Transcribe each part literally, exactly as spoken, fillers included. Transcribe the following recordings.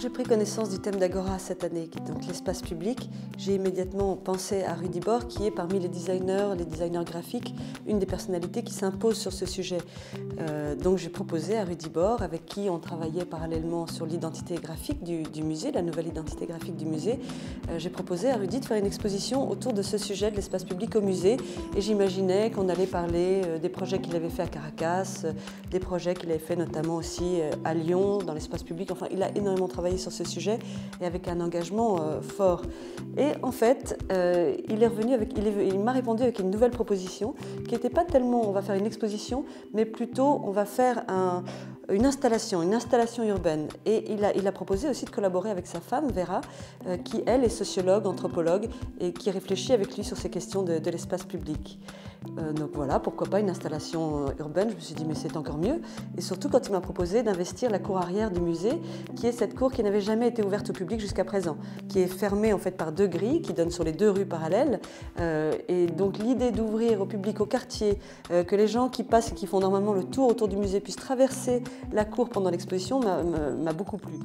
j'ai pris connaissance du thème d'Agora cette année, qui est donc l'espace public, j'ai immédiatement pensé à Rudy Bor, qui est parmi les designers, les designers graphiques, une des personnalités qui s'impose sur ce sujet. Euh, donc j'ai proposé à Rudy Bor, avec qui on travaillait parallèlement sur l'identité graphique du, du musée, la nouvelle identité graphique du musée, euh, j'ai proposé à Rudy de faire une exposition autour de ce sujet de l'espace public au musée. Et j'imaginais qu'on allait parler euh, des projets qu'il avait fait à Caracas, euh, des projets qu'il avait fait notamment aussi euh, à Lyon, dans l'espace public. Enfin, il a énormément travaillé sur ce sujet et avec un engagement euh, fort. Et en fait, euh, il est revenu avec, il, est, il m'a répondu avec une nouvelle proposition qui n'était pas tellement on va faire une exposition, mais plutôt on va faire un, une installation, une installation urbaine. Et il a, il a proposé aussi de collaborer avec sa femme, Vera, euh, qui elle est sociologue, anthropologue et qui réfléchit avec lui sur ces questions de, de l'espace public. Euh, donc voilà, pourquoi pas une installation euh, urbaine, je me suis dit mais c'est encore mieux. Et surtout quand il m'a proposé d'investir la cour arrière du musée, qui est cette cour qui n'avait jamais été ouverte au public jusqu'à présent, qui est fermée en fait par deux grilles qui donnent sur les deux rues parallèles. Euh, et donc l'idée d'ouvrir au public, au quartier, euh, que les gens qui passent et qui font normalement le tour autour du musée puissent traverser la cour pendant l'exposition m'a beaucoup plu.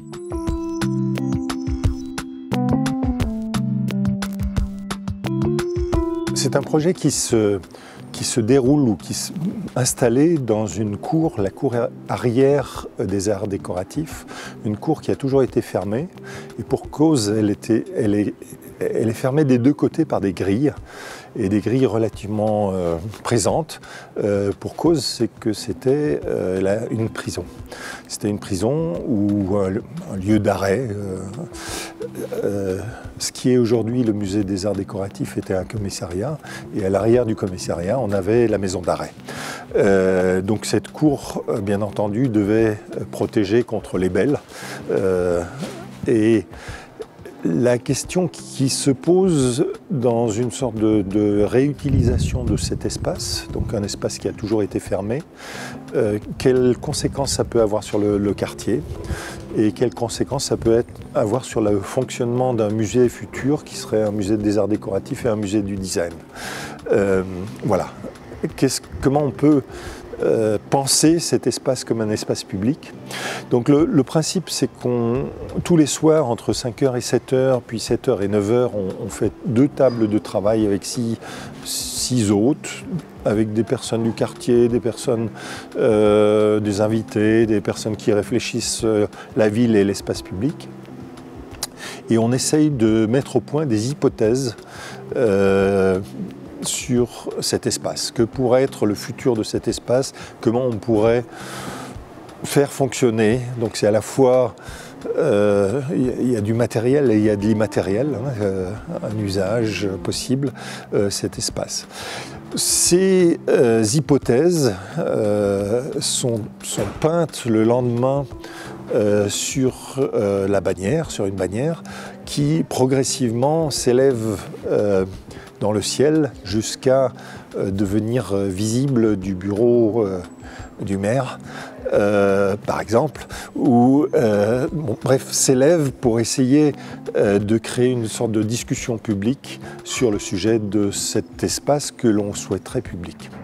C'est un projet qui se, qui se déroule ou qui est installé dans une cour, la cour arrière des arts décoratifs, une cour qui a toujours été fermée et pour cause, elle, était, elle, est, elle est fermée des deux côtés par des grilles et des grilles relativement euh, présentes. Euh, pour cause, c'est que c'était euh, la, une prison. C'était une prison ou un, un lieu d'arrêt. Euh, euh, ce qui est aujourd'hui le musée des arts décoratifs était un commissariat et à l'arrière du commissariat, on avait la maison d'arrêt. Euh, donc cette cour, bien entendu, devait protéger contre les belles. Euh, et la question qui se pose dans une sorte de, de réutilisation de cet espace, donc un espace qui a toujours été fermé, euh, quelles conséquences ça peut avoir sur le, le quartier et quelles conséquences ça peut être, avoir sur le fonctionnement d'un musée futur qui serait un musée des arts décoratifs et un musée du design. Euh, voilà. Comment on peut Euh, penser cet espace comme un espace public. Donc le, le principe, c'est qu'on, tous les soirs, entre cinq heures et sept heures, puis sept heures et neuf heures, on, on fait deux tables de travail avec six, six hôtes, avec des personnes du quartier, des personnes, euh, des invités, des personnes qui réfléchissent euh, la ville et l'espace public. Et on essaye de mettre au point des hypothèses euh, sur cet espace, que pourrait être le futur de cet espace, comment on pourrait faire fonctionner. Donc c'est à la fois, euh, il y a du matériel et il y a de l'immatériel, hein, euh, un usage possible, euh, cet espace. Ces euh, hypothèses euh, sont, sont peintes le lendemain euh, sur euh, la bannière, sur une bannière qui progressivement s'élève euh, dans le ciel jusqu'à euh, devenir euh, visible du bureau euh, du maire, euh, par exemple, ou euh, bon, bref, s'élève pour essayer euh, de créer une sorte de discussion publique sur le sujet de cet espace que l'on souhaiterait public.